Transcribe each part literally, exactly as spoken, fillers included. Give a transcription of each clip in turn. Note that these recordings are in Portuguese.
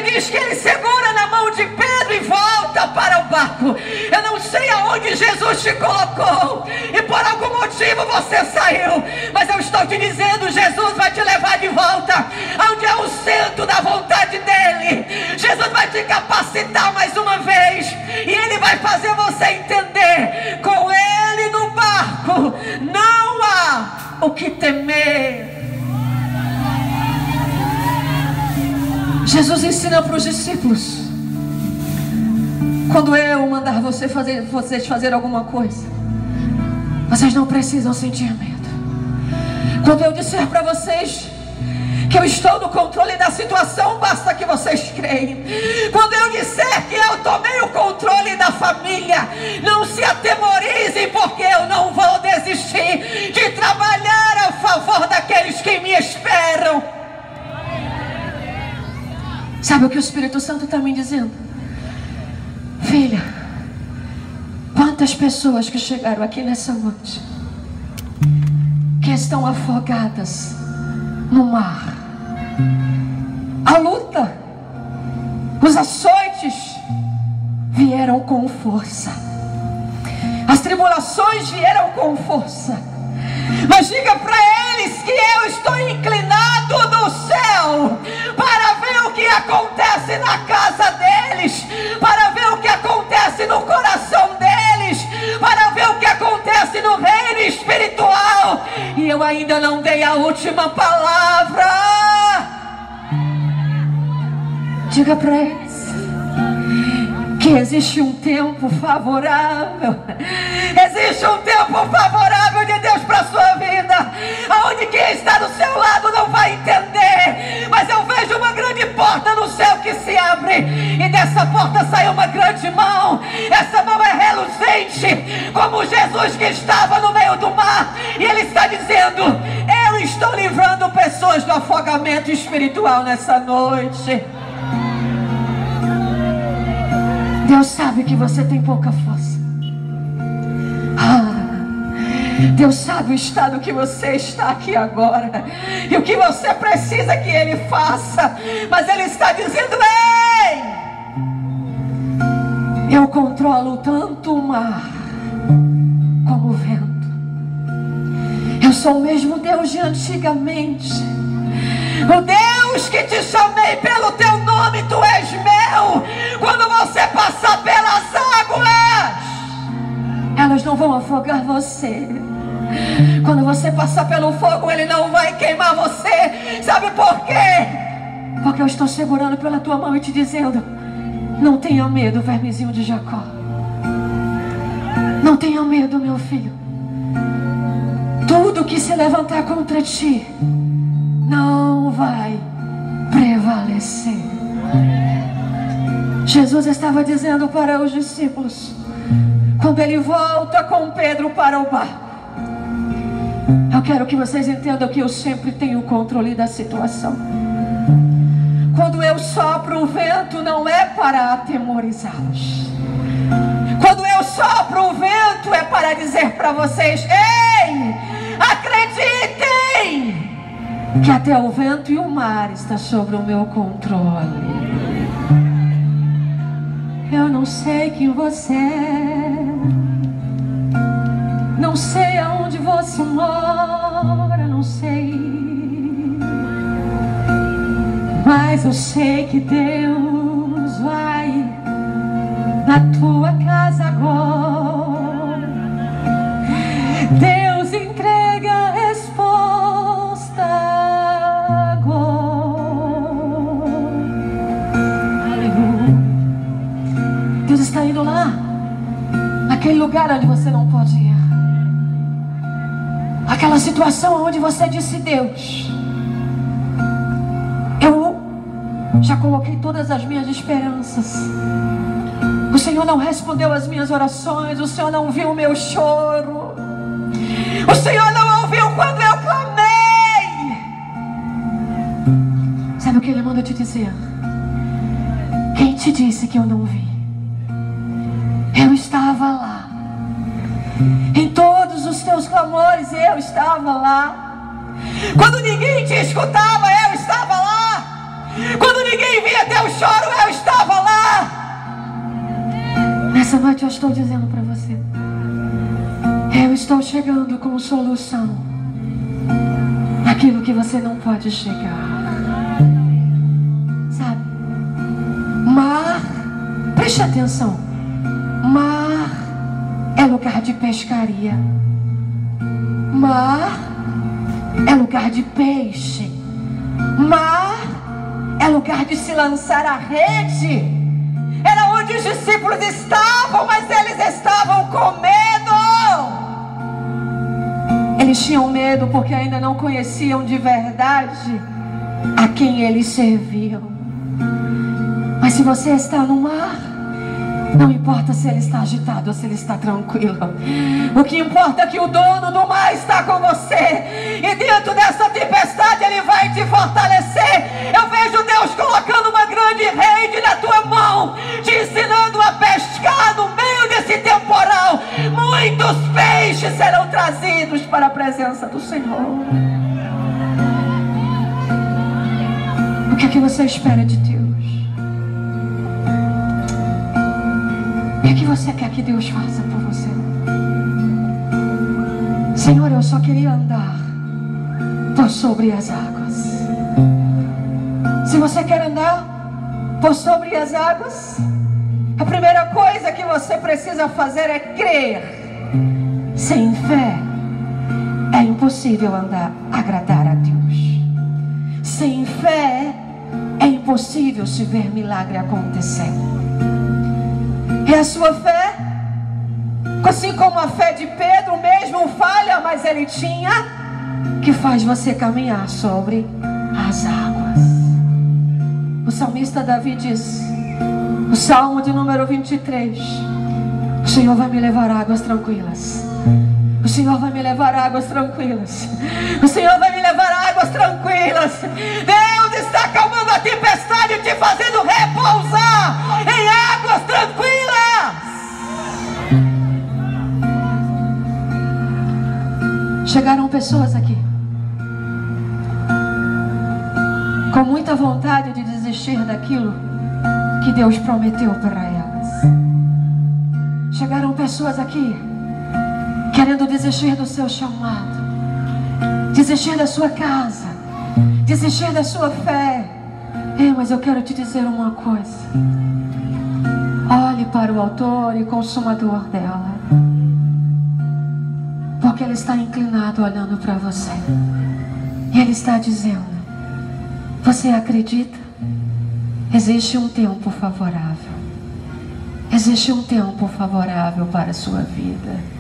diz que ele segura na mão de Pedro e volta para o barco. Eu não sei aonde Jesus te colocou e por algum motivo você saiu, mas eu estou te dizendo, Jesus vai te levar de volta onde é o centro da vontade dele. Jesus vai te capacitar mais uma vez e ele vai fazer você entender: com ele no barco não há o que temer. Jesus ensina para os discípulos: quando eu mandar você fazer, vocês fazer alguma coisa, vocês não precisam sentir medo. Quando eu disser para vocês que eu estou no controle da situação, basta que vocês creem. Quando eu disser que eu tomei o controle da família, não se atemorizem, porque eu não vou desistir de trabalhar a favor daqueles que me esperam. Sabe o que o Espírito Santo está me dizendo? Filha, quantas pessoas que chegaram aqui nessa noite, que estão afogadas no mar, a luta, os açoites vieram com força, as tribulações vieram com força, mas diga para eles que eu estou inclinado no céu para ver o que acontece na casa deles, para ver o que acontece no coração deles, para ver o que acontece no reino espiritual, e eu ainda não dei a última palavra. Diga para eles que existe um tempo favorável, existe um tempo favorável de Deus para a sua vida, aonde quem está do seu lado não vai entender, mas eu vejo uma grande porta no céu que se abre, e dessa porta sai uma grande mão. Essa mão é reluzente, como Jesus que estava no meio do mar, e ele está dizendo: eu estou livrando pessoas do afogamento espiritual nessa noite. Deus sabe que você tem pouca força. Ah, Deus sabe o estado que você está aqui agora e o que você precisa que Ele faça. Mas Ele está dizendo: ei, eu controlo tanto o mar como o vento. Eu sou o mesmo Deus de antigamente, o Deus que te chamei pelo teu nome, tu és meu. Quando você passar pelas águas, elas não vão afogar você. Quando você passar pelo fogo, ele não vai queimar você. Sabe por quê? Porque eu estou segurando pela tua mão e te dizendo: não tenha medo, vermezinho de Jacó. Não tenha medo, meu filho. Tudo que se levantar contra ti não vai prevalecer. Jesus estava dizendo para os discípulos, quando ele volta com Pedro para o barco: eu quero que vocês entendam que eu sempre tenho o controle da situação. Quando eu sopro o vento, não é para atemorizá-los. Quando eu sopro o vento, é para dizer para vocês: ei, acreditem que até o vento e o mar está sob o meu controle. Eu não sei quem você é, não sei aonde você mora, não sei, mas eu sei que Deus vai na tua casa agora. Deus entrega a resposta agora. Aleluia. Deus está indo lá, naquele lugar onde você não pode ir, aquela situação onde você disse: Deus, eu já coloquei todas as minhas esperanças, o Senhor não respondeu as minhas orações, o Senhor não viu o meu choro, o Senhor não ouviu quando eu clamei. Sabe o que Ele manda te dizer? Quem te disse que eu não vi? Eu estava lá. Em todos os teus clamores eu estava lá. Quando ninguém te escutava, eu estava lá. Quando ninguém via teu choro, eu estou dizendo para você. Eu estou chegando com solução naquilo que você não pode chegar. Sabe? Mar, preste atenção. Mar é lugar de pescaria. Mar é lugar de peixe. Mar é lugar de se lançar a rede. Era onde os discípulos estavam, mas eles estavam com medo. Eles tinham medo porque ainda não conheciam de verdade a quem eles serviam. Mas se você está no mar, não importa se ele está agitado ou se ele está tranquilo. O que importa é que o dono do mar está com você. E dentro dessa tempestade ele vai te fortalecer. Eu vejo Deus colocando uma grande rede na tua mão, te ensinando a pescar no meio desse temporal. Muitos peixes serão trazidos para a presença do Senhor. O que é que você espera de Deus? O que é que você quer que Deus faça por você? Senhor, eu só queria andar por sobre as águas. Se você quer andar por sobre as águas, a primeira coisa que você precisa fazer é crer. Sem fé é impossível andar, agradar a Deus. Sem fé é impossível se ver milagre acontecendo. É a sua fé, assim como a fé de Pedro, mesmo falha, mas ele tinha, que faz você caminhar sobre as águas. O salmista Davi diz, o Salmo de número vinte e três, o Senhor vai me levar a águas tranquilas. O Senhor vai me levar a águas tranquilas. O Senhor vai me levar a águas tranquilas. Deus está acalmando a tempestade, te fazendo repousar em águas tranquilas. Chegaram pessoas aqui com muita vontade de desistir daquilo que Deus prometeu para elas. Chegaram pessoas aqui querendo desistir do seu chamado, desistir da sua casa, desistir da sua fé. É, mas eu quero te dizer uma coisa. Olhe para o autor e consumador dela, porque ele está inclinado olhando para você. E ele está dizendo, você acredita? Existe um tempo favorável. Existe um tempo favorável para a sua vida.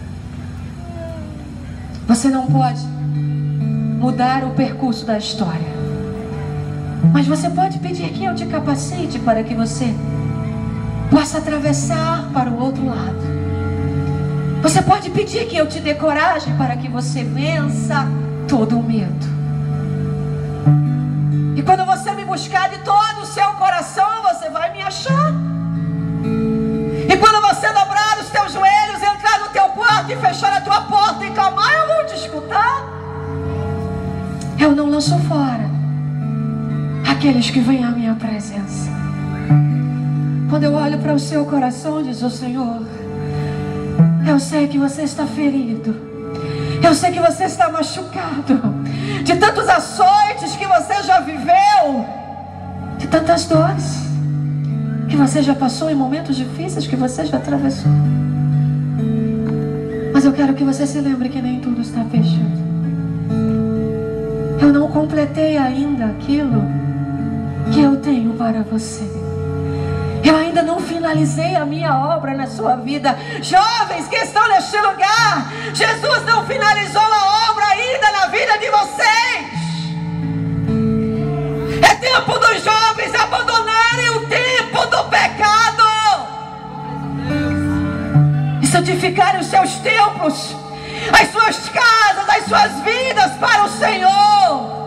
Você não pode mudar o percurso da história, mas você pode pedir que eu te capacite para que você possa atravessar para o outro lado. Você pode pedir que eu te dê coragem para que você vença todo o medo. E quando você me buscar de todo o seu coração, você vai me achar. E quando você dobrar os teus joelhos, entrar no teu quarto e fechar a tua porta e clamar, eu vou te escutar. Eu não lanço fora aqueles que vêm à minha presença. Quando eu olho para o seu coração, diz o Senhor, eu sei que você está ferido. Eu sei que você está machucado de tantos açoites que você já viveu, de tantas dores que você já passou, em momentos difíceis que você já atravessou. Mas eu quero que você se lembre que nem tudo está fechado. Eu não completei ainda aquilo que eu tenho para você. Eu ainda não finalizei a minha obra na sua vida. Jovens que estão neste lugar, Jesus não finalizou a obra ainda na vida de vocês. É tempo dos jovens abandonarem o tempo do pecado e santificarem os seus templos, as suas casas, as suas vidas para o Senhor.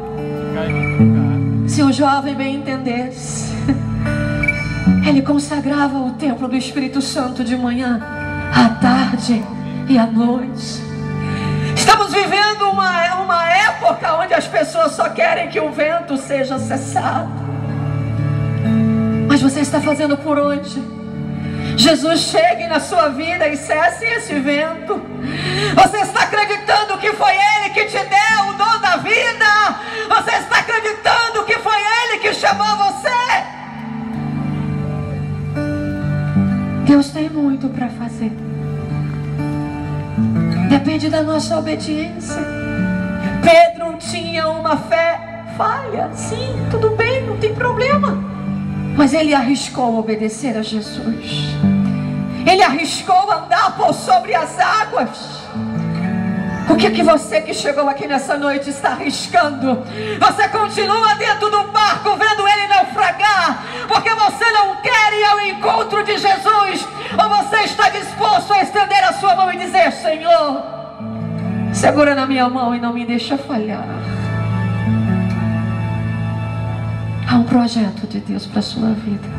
Se o jovem bem entendesse, ele consagrava o templo do Espírito Santo de manhã, à tarde e à noite. Estamos vivendo uma, uma época onde as pessoas só querem que o vento seja cessado. Mas você está fazendo por onde? Jesus chegue na sua vida e cesse esse vento. Você está acreditando que foi Ele que te deu o dom da vida? Você está acreditando que foi Ele que chamou você? Deus tem muito para fazer. Depende da nossa obediência. Pedro tinha uma fé falha. Sim, tudo bem, não tem problema. Mas ele arriscou obedecer a Jesus. Ele arriscou andar por sobre as águas. O que que você que chegou aqui nessa noite está arriscando? Você continua dentro do barco vendo ele naufragar, porque você não quer ir ao encontro de Jesus? Ou você está disposto a estender a sua mão e dizer: Senhor, segura na minha mão e não me deixa falhar? Há um projeto de Deus para a sua vida,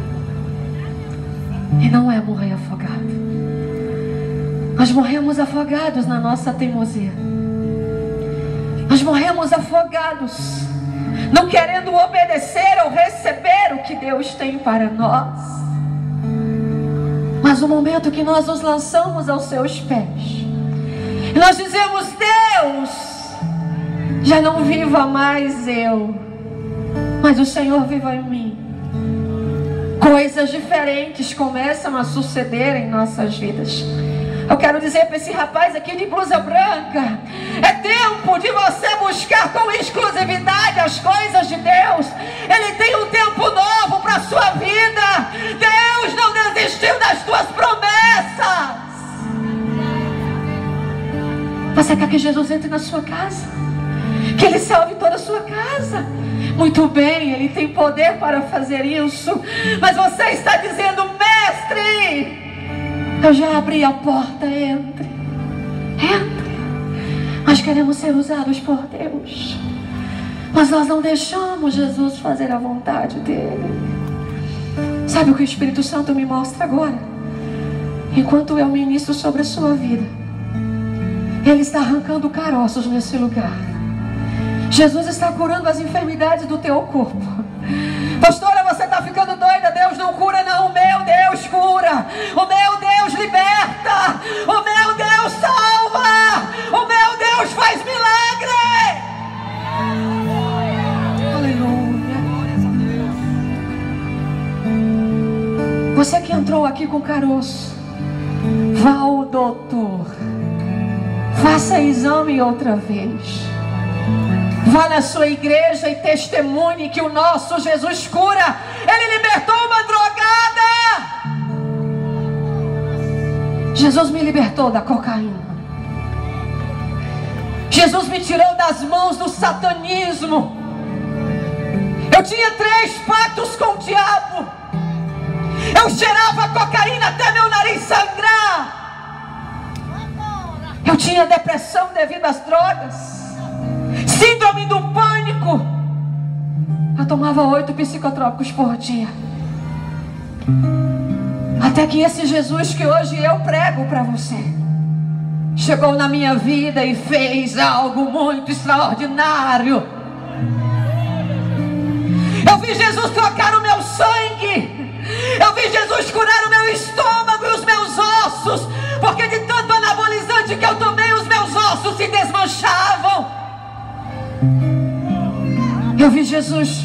e não é morrer afogado. Nós morremos afogados na nossa teimosia. Nós morremos afogados, não querendo obedecer ou receber o que Deus tem para nós. Mas o momento que nós nos lançamos aos seus pés, e nós dizemos: Deus, já não viva mais eu, mas o Senhor viva em mim. Coisas diferentes começam a suceder em nossas vidas. Eu quero dizer para esse rapaz aqui de blusa branca: é tempo de você buscar com exclusividade as coisas de Deus. Ele tem um tempo novo para a sua vida. Deus não desistiu das tuas promessas. Você quer que Jesus entre na sua casa? Que Ele salve toda a sua casa? Muito bem, Ele tem poder para fazer isso. Mas você está dizendo: mestre, eu já abri a porta, entre, entre. Nós queremos ser usados por Deus, mas nós não deixamos Jesus fazer a vontade dEle. Sabe o que o Espírito Santo me mostra agora? Enquanto eu ministro sobre a sua vida, Ele está arrancando caroços nesse lugar. Jesus está curando as enfermidades do teu corpo. Pastora, você está ficando doida. Deus não cura não. O meu Deus cura. O meu Deus liberta. O meu Deus salva. O meu Deus faz milagre. Aleluia. Você que entrou aqui com caroço, vá ao doutor. Faça exame outra vez. Vá na sua igreja e testemunhe que o nosso Jesus cura. Ele libertou uma drogada. Jesus me libertou da cocaína. Jesus me tirou das mãos do satanismo. Eu tinha três pactos com o diabo. Eu cheirava cocaína até meu nariz sangrar. Eu tinha depressão devido às drogas, síndrome do pânico. Eu tomava oito psicotrópicos por dia. Até que esse Jesus que hoje eu prego para você chegou na minha vida e fez algo muito extraordinário. Eu vi Jesus trocar o meu sangue. Eu vi Jesus curar o meu estômago e os meus ossos, porque de tanto anabolizante que eu tomei, os meus ossos se desmanchavam. Eu vi Jesus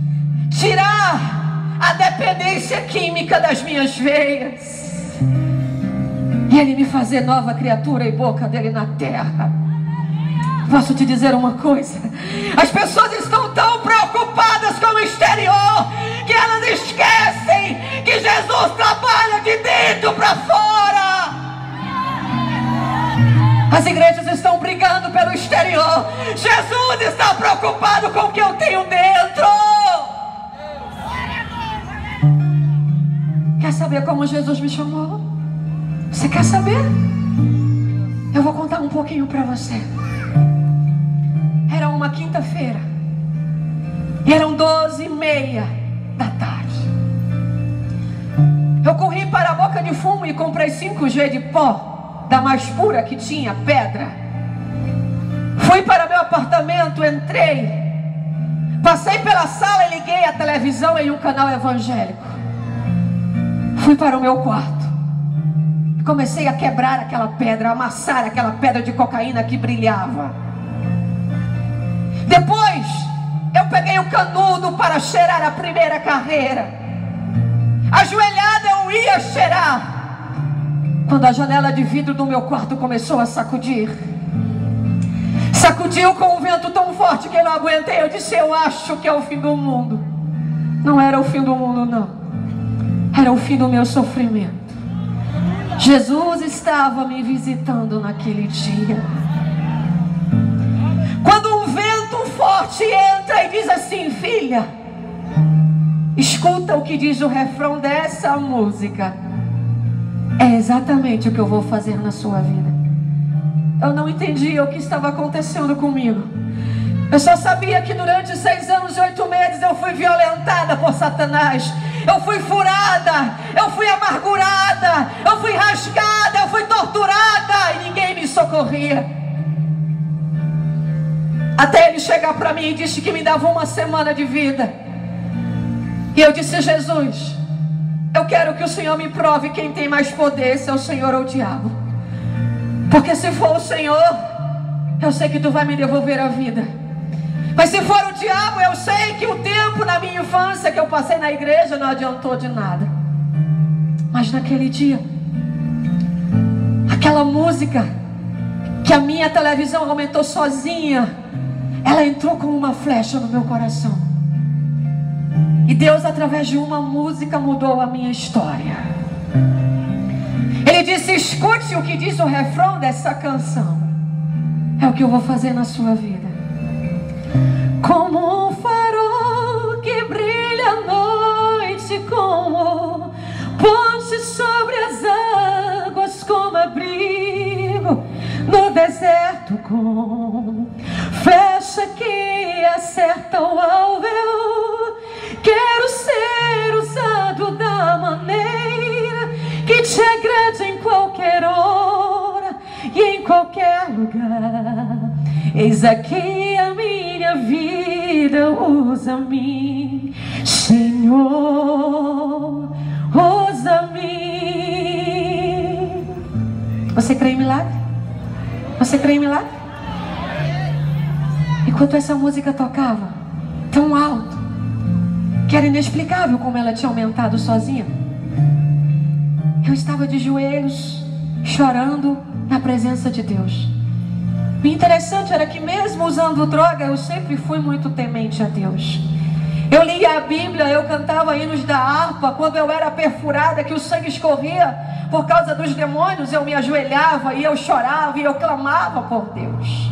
tirar a dependência química das minhas veias e Ele me fazer nova criatura e boca dele na terra. Posso te dizer uma coisa? As pessoas estão tão preocupadas com o exterior que elas esquecem que Jesus trabalha de dentro para fora. As igrejas estão brigando pelo exterior. Jesus está preocupado com o que eu tenho dentro. Quer saber como Jesus me chamou? Você quer saber? Eu vou contar um pouquinho para você. Era uma quinta-feira e eram doze e meia da tarde. Eu corri para a boca de fumo e comprei cinco G de pó, da mais pura que tinha, pedra. Fui para meu apartamento, entrei, passei pela sala e liguei a televisão em um canal evangélico. Fui para o meu quarto Comecei a quebrar aquela pedra, a amassar aquela pedra de cocaína que brilhava. Depois, eu peguei o canudo para cheirar a primeira carreira. Ajoelhada eu ia cheirar, quando a janela de vidro do meu quarto começou a sacudir. Sacudiu com um vento tão forte que eu não aguentei. Eu disse: eu acho que é o fim do mundo. Não era o fim do mundo, não. Era o fim do meu sofrimento. Jesus estava me visitando naquele dia. Quando um vento forte entra e diz assim: filha, escuta o que diz o refrão dessa música. É exatamente o que eu vou fazer na sua vida. Eu não entendia o que estava acontecendo comigo. Eu só sabia que durante seis anos e oito meses eu fui violentada por Satanás. Eu fui furada, eu fui amargurada, eu fui rasgada, eu fui torturada e ninguém me socorria. Até ele chegar para mim e disse que me dava uma semana de vida. E eu disse: Jesus, eu quero que o Senhor me prove quem tem mais poder, se é o Senhor ou o diabo. Porque se for o Senhor, eu sei que tu vai me devolver a vida. Mas se for o diabo, eu sei que o tempo na minha infância que eu passei na igreja não adiantou de nada. Mas naquele dia, aquela música que a minha televisão aumentou sozinha, ela entrou como uma flecha no meu coração. E Deus, através de uma música, mudou a minha história. Ele disse: escute o que diz o refrão dessa canção. É o que eu vou fazer na sua vida. Como um farol que brilha à noite, como ponte sobre as águas, como abrigo no deserto, com flecha que acerta o alvo. Eu quero ser usado da maneira que te agrade em qualquer hora e em qualquer lugar. Eis aqui a minha vida, usa-me, Senhor, usa-me. Você crê em milagre? Você crê em milagre? Enquanto essa música tocava tão alto, que era inexplicável como ela tinha aumentado sozinha, eu estava de joelhos, chorando na presença de Deus. O interessante era que mesmo usando droga, eu sempre fui muito temente a Deus. Eu lia a Bíblia, eu cantava hinos da harpa. Quando eu era perfurada, que o sangue escorria por causa dos demônios, eu me ajoelhava e eu chorava e eu clamava por Deus.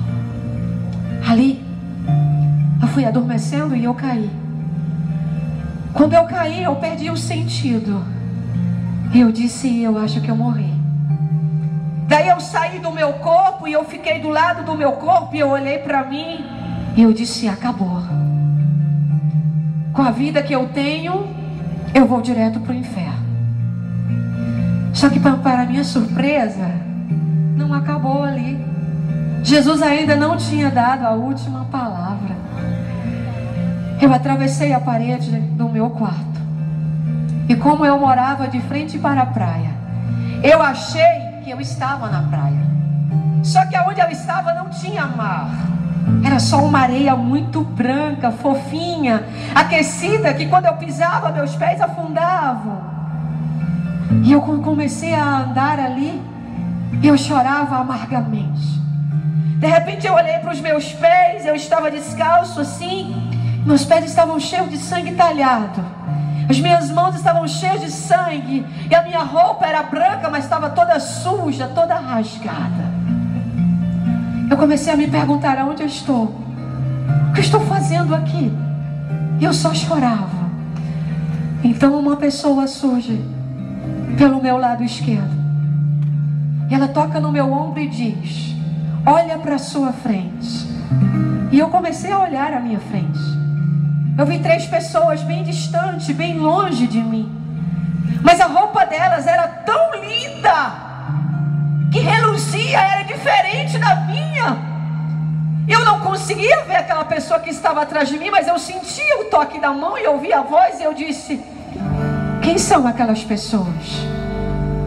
Ali, eu fui adormecendo e eu caí. Quando eu caí, eu perdi o sentido. E eu disse: eu acho que eu morri. Daí eu saí do meu corpo e eu fiquei do lado do meu corpo e eu olhei para mim e eu disse: acabou. Com a vida que eu tenho, eu vou direto para o inferno. Só que, para minha surpresa, não acabou ali. Jesus ainda não tinha dado a última palavra. Eu atravessei a parede do meu quarto. E como eu morava de frente para a praia, eu achei que eu estava na praia. Só que aonde eu estava não tinha mar. Era só uma areia muito branca, fofinha, aquecida, que quando eu pisava, meus pés afundavam. E eu comecei a andar ali e eu chorava amargamente. De repente eu olhei para os meus pés, eu estava descalço assim, meus pés estavam cheios de sangue talhado. As minhas mãos estavam cheias de sangue. E a minha roupa era branca, mas estava toda suja, toda rasgada. Eu comecei a me perguntar: aonde eu estou? O que eu estou fazendo aqui? E eu só chorava. Então uma pessoa surge pelo meu lado esquerdo. E ela toca no meu ombro e diz: olha para a sua frente. E eu comecei a olhar à minha frente. Eu vi três pessoas bem distantes, bem longe de mim. Mas a roupa delas era tão linda que reluzia, era diferente da minha. Eu não conseguia ver aquela pessoa que estava atrás de mim, mas eu sentia o toque da mão e ouvi a voz e eu disse: quem são aquelas pessoas?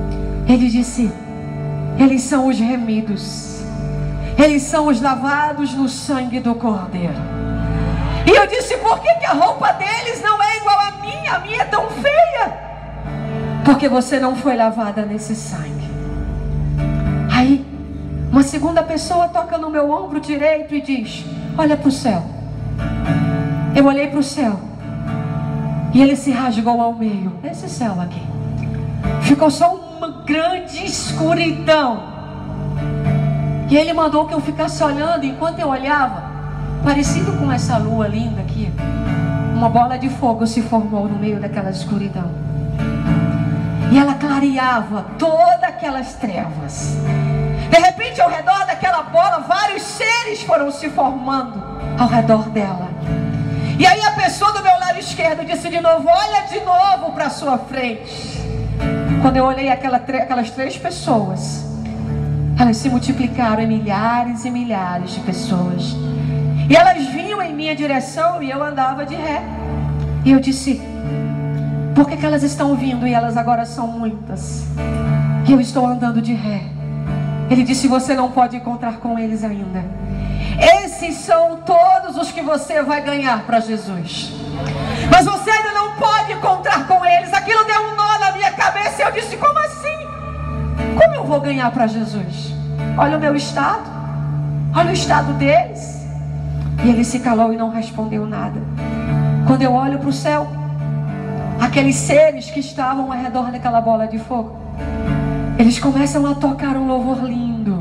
Ele disse: eles são os remidos, eles são os lavados no sangue do Cordeiro. E eu disse: por que que a roupa deles não é igual à minha? A minha é tão feia. Porque você não foi lavada nesse sangue. Aí uma segunda pessoa toca no meu ombro direito e diz: olha para o céu. Eu olhei para o céu e ele se rasgou ao meio. Esse céu aqui ficou só uma grande escuridão. E ele mandou que eu ficasse olhando. Enquanto eu olhava, parecido com essa lua linda aqui, uma bola de fogo se formou no meio daquela escuridão. E ela clareava todas aquelas trevas. De repente, ao redor daquela bola, vários seres foram se formando ao redor dela. E aí a pessoa do meu lado esquerdo disse de novo: olha de novo para a sua frente. Quando eu olhei aquela, aquelas três pessoas, elas se multiplicaram em milhares e milhares de pessoas. E elas vinham em minha direção e eu andava de ré. E eu disse: por que que elas estão vindo e elas agora são muitas? E eu estou andando de ré. Ele disse: você não pode encontrar com eles ainda. Esses são todos os que você vai ganhar para Jesus. Mas você ainda não pode encontrar com eles. Aquilo deu um nó na minha cabeça e eu disse: como assim? Como eu vou ganhar para Jesus? Olha o meu estado, olha o estado deles. E ele se calou e não respondeu nada. Quando eu olho para o céu, aqueles seres que estavam ao redor daquela bola de fogo, eles começam a tocar um louvor lindo.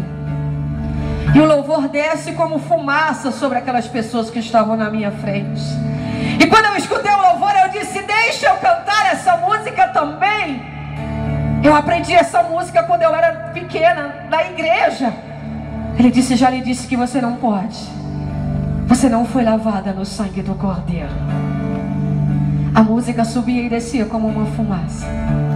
E o louvor desce como fumaça sobre aquelas pessoas que estavam na minha frente. E quando eu escutei o louvor, eu disse: deixa eu cantar essa música também. Eu aprendi essa música quando eu era pequena, na igreja. Ele disse: já lhe disse que você não pode. Você não foi lavada no sangue do Cordeiro. A música subia e descia como uma fumaça.